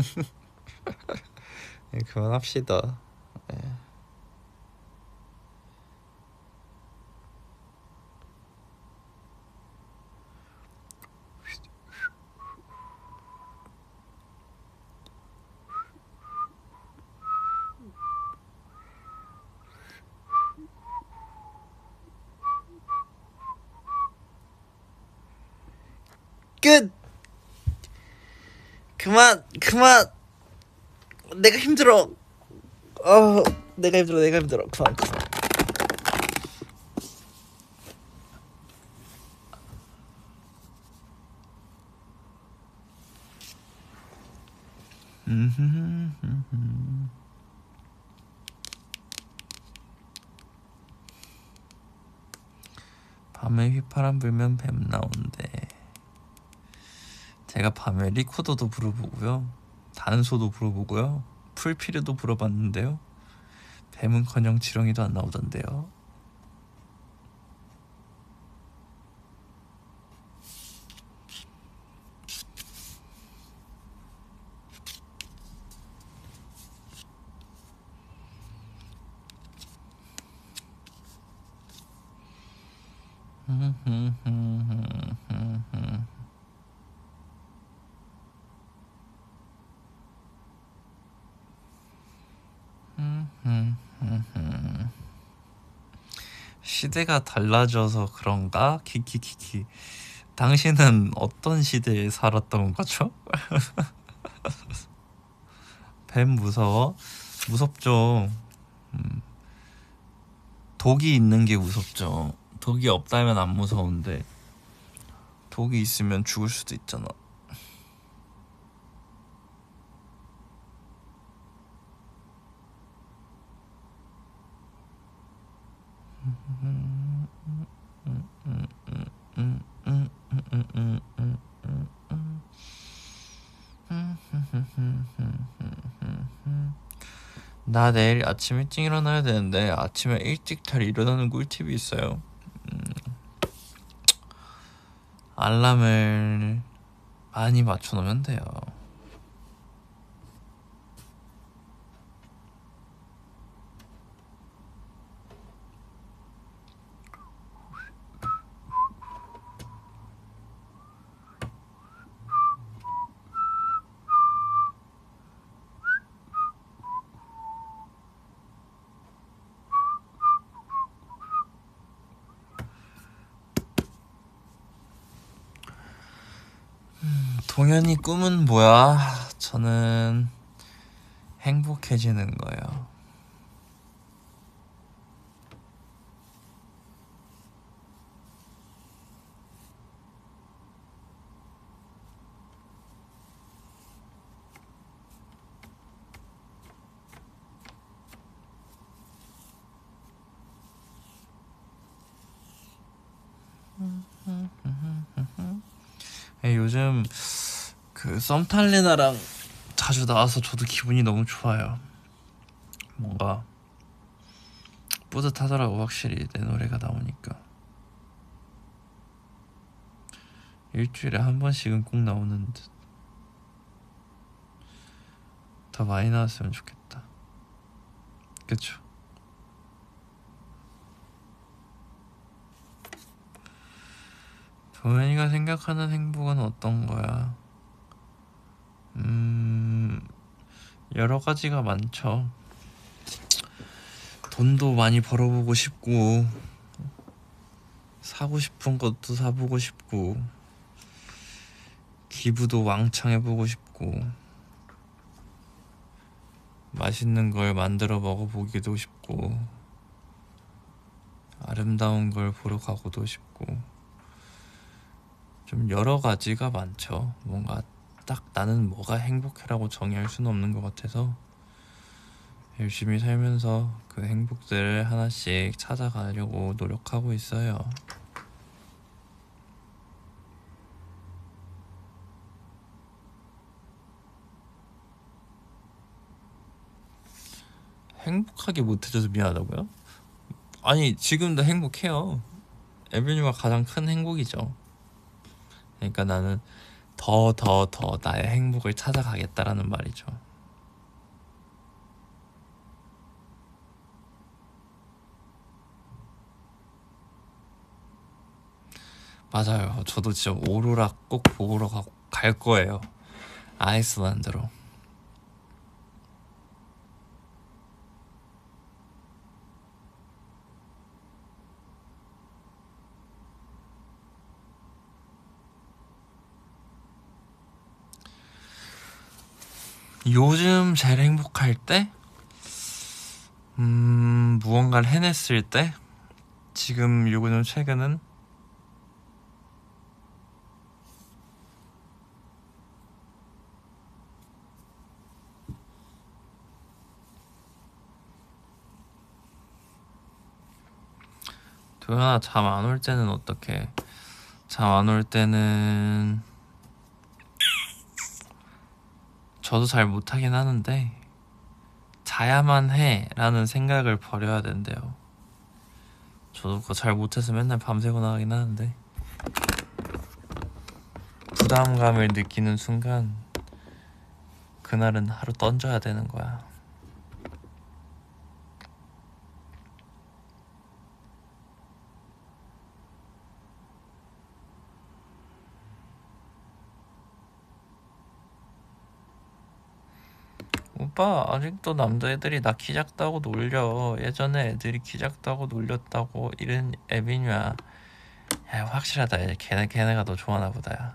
네, 그만합시다. 네. 끝. 그만. 내가 힘들어. 내가 힘들어. 그만. 밤에 휘파람 불면 뱀 나온대. 제가 밤에 리코더도 불어보고요, 단소도 불어보고요, 풀피르도 불어봤는데요, 뱀은커녕 지렁이도 안 나오던데요. 시대가 달라져서 그런가? 키키키키. 당신은 어떤 시대에 살았던 거죠? 뱀 무서워? 무섭죠. 독이 있는 게 무섭죠. 독이 없다면 안 무서운데 독이 있으면 죽을 수도 있잖아. 나 내일 아침 일찍 일어나야 되는데 아침에 일찍 잘 일어나는 꿀팁이 있어요. 알람을 많이 맞춰놓으면 돼요. 동현이 꿈은 뭐야? 저는 행복해지는 거예요. 요즘 그 썸탈리나랑 자주 나와서 저도 기분이 너무 좋아요. 뭔가 뿌듯하더라고. 확실히 내 노래가 나오니까. 일주일에 한 번씩은 꼭 나오는 듯. 더 많이 나왔으면 좋겠다. 그쵸? 도현이가 생각하는 행복은 어떤 거야? 여러 가지가 많죠. 돈도 많이 벌어보고 싶고, 사고 싶은 것도 사보고 싶고, 기부도 왕창 해보고 싶고, 맛있는 걸 만들어 먹어보기도 싶고, 아름다운 걸 보러 가고도 싶고, 좀 여러 가지가 많죠. 뭔가 딱 나는 뭐가 행복해라고 정의할 수는 없는 것 같아서 열심히 살면서 그 행복들을 하나씩 찾아가려고 노력하고 있어요. 행복하게 못해줘서 미안하다고요? 아니 지금도 행복해요. 에비뉴가 가장 큰 행복이죠. 그러니까 나는 더 나의 행복을 찾아가겠다라는 말이죠. 맞아요. 저도 진짜 오로라 꼭 보러 갈 거예요. 아이슬란드로. 요즘 제일 행복할 때? 무언가를 해냈을 때? 지금 요즘 최근은 도현아 잠 안 올 때는 어떻게? 잠 안 올 때는 저도 잘 못하긴 하는데 자야만 해 라는 생각을 버려야 된대요. 저도 그거 잘 못해서 맨날 밤새고 나가긴 하는데 부담감을 느끼는 순간 그날은 하루 던져야 되는 거야. 오빠 아직도 남자애들이 나 키 작다고 놀려. 예전에 애들이 키 작다고 놀렸다고 이런 에비뉴야. 야 확실하다. 걔네가 너 좋아하나 보다. 야.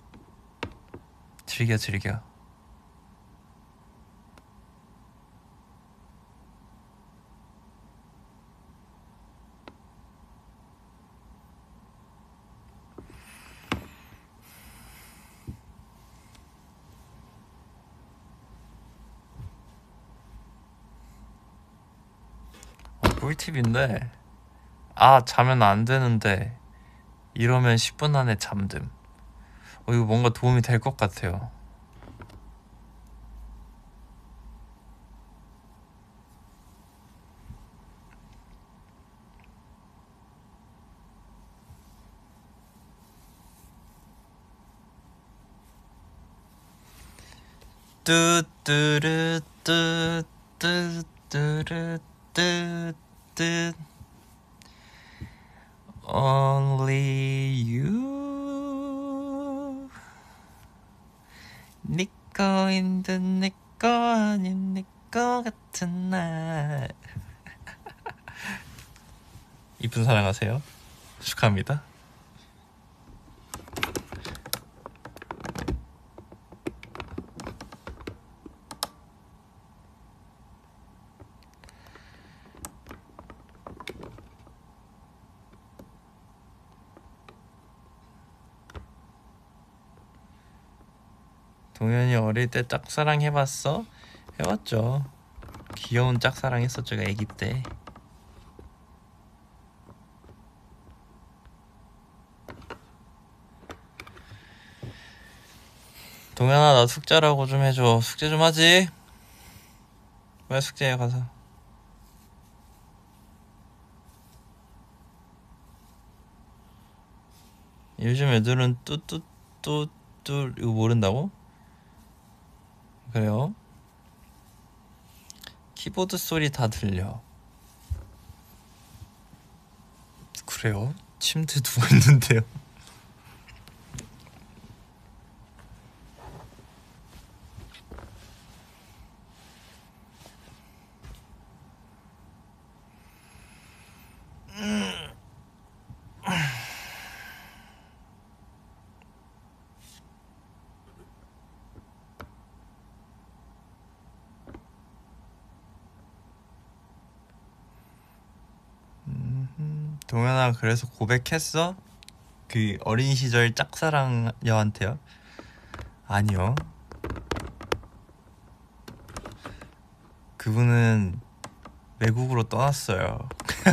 즐겨. 꿀팁인데 자면 안 되는데 이러면 10분 안에 잠듦. 이거 뭔가 도움이 될 것 같아요. 뚜뚜르뚜뚜뚜뚜뚜 Only you 네 거인 듯 내 거 아닌 내 거 같은 날 이쁜 사랑하세요. 축하합니다. 동현이 어릴 때 짝사랑 해봤어? 해봤죠. 귀여운 짝사랑 했었죠, 애기 때. 동현아, 나 숙제라고 좀 해줘. 숙제 좀 하지? 왜 숙제해 가서. 요즘 애들은 뚜뚜뚜뚜 이거 모른다고? 그래요? 키보드 소리 다 들려. 그래요? 침대 누워 있는데요. 동현아, 그래서 고백했어? 그 어린 시절 짝사랑 여한테요? 아니요. 그분은 외국으로 떠났어요.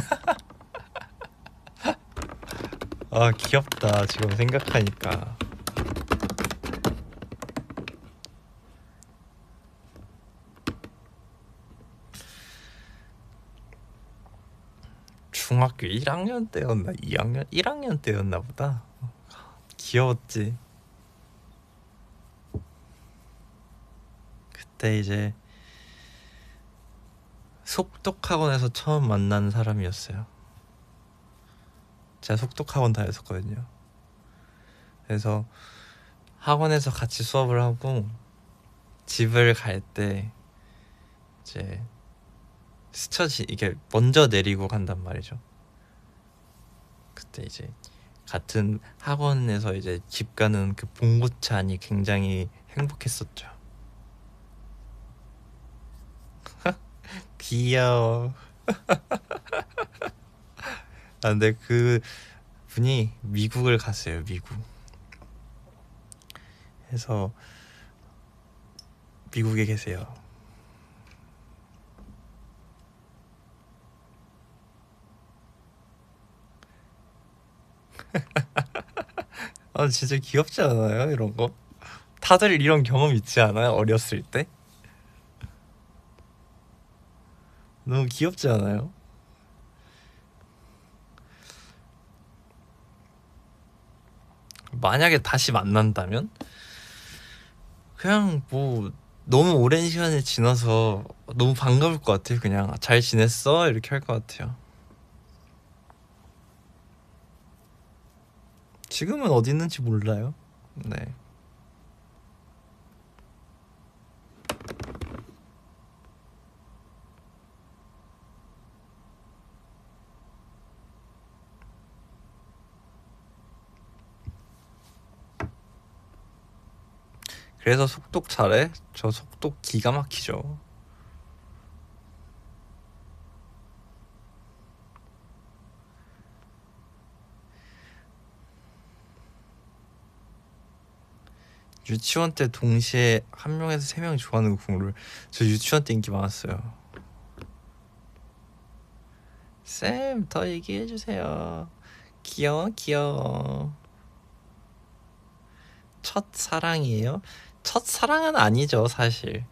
아, 귀엽다. 지금 생각하니까. 중학교 1학년 때였나? 2학년? 1학년 때였나 보다. 귀여웠지. 그때 이제 속독학원에서 처음 만난 사람이었어요. 제가 속독학원 다녔었거든요. 그래서 학원에서 같이 수업을 하고 집을 갈 때 이제 스쳐지 이게 먼저 내리고 간단 말이죠. 그때 이제 같은 학원에서 이제 집 가는 그 봉고차 안이 굉장히 행복했었죠. 귀여워. 아, 근데 그 분이 미국을 갔어요. 미국. 해서 미국에 계세요. 아, 진짜 귀엽지 않아요? 이런 거? 다들 이런 경험 있지 않아요? 어렸을 때? 너무 귀엽지 않아요? 만약에 다시 만난다면? 그냥 뭐 너무 오랜 시간이 지나서 너무 반가울 것 같아요. 그냥 잘 지냈어? 이렇게 할 것 같아요. 지금은 어디 있는지 몰라요. 네. 그래서 속독 잘해? 저 속독 기가 막히죠. 유치원 때 동시에 한 명에서 세 명이 좋아하는 국룰. 저 유치원 때 인기 많았어요. 쌤, 더 얘기해주세요. 귀여워, 귀여워. 첫사랑이에요? 첫사랑은 아니죠, 사실.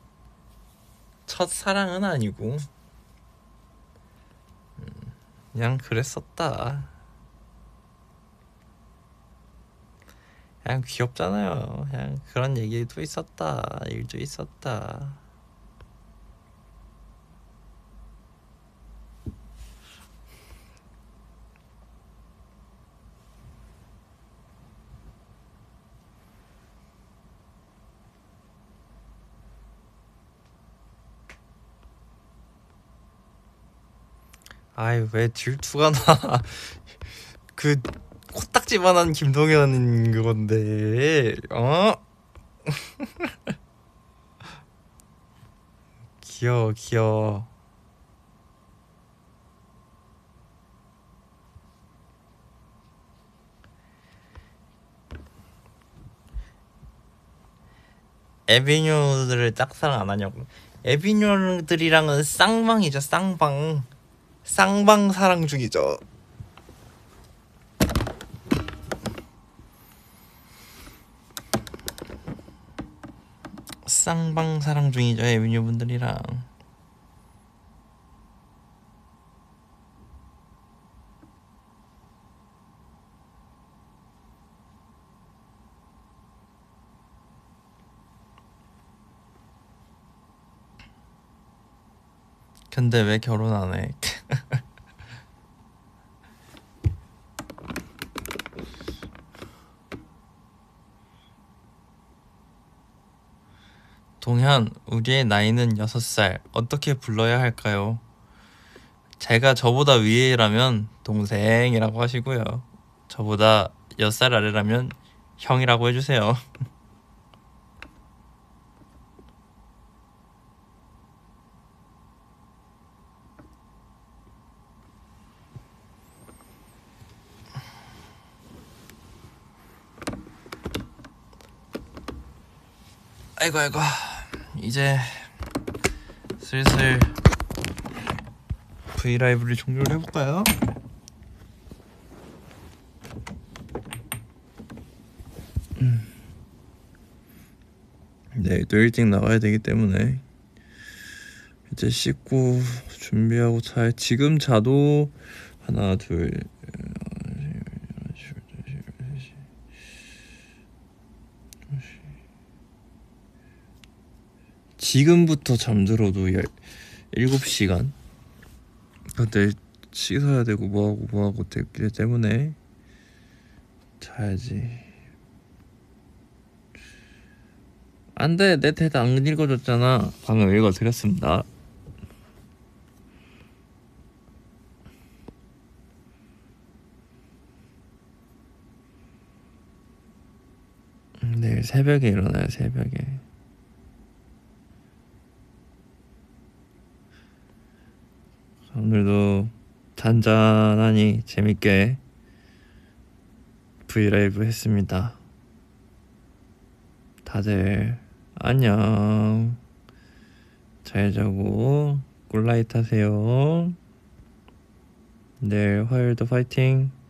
첫사랑은 아니고 그냥 그랬었다. 그냥 귀엽잖아요. 그냥 그런 얘기도 있었다. 일도 있었다. 아이, 왜 질투가 나. 그 코딱지만한 김동현 그건데. 어? 귀여워, 귀여워. 에비뉴들을 짝사랑 안 하냐고. 에비뉴들이랑은 쌍방이죠. 쌍방. 쌍방 사랑 중이죠. 쌍방 사랑 중이죠. 에비뉴 분들이랑. 근데 왜 결혼 안 해? 동현, 우리의 나이는 6살. 어떻게 불러야 할까요? 제가 저보다 위에라면 동생이라고 하시고요. 저보다 10살 아래라면 형이라고 해주세요. 아이고 이제 슬슬 브이라이브를 종료를 해볼까요? 내일도 일찍 나와야 되기 때문에 이제 씻고 준비하고 지금 자도 하나 둘 지금부터 잠들어도 7시간. 근데 씻어야 되고 뭐하고 되기 때문에 자야지. 안돼, 내 대답 안 읽어줬잖아. 방금 읽어드렸습니다. 내일 새벽에 일어나요. 새벽에. 오늘도 잔잔하니 재밌게 브이라이브 했습니다. 다들 안녕. 잘 자고 굿나잇 하세요. 내일 화요일도 파이팅.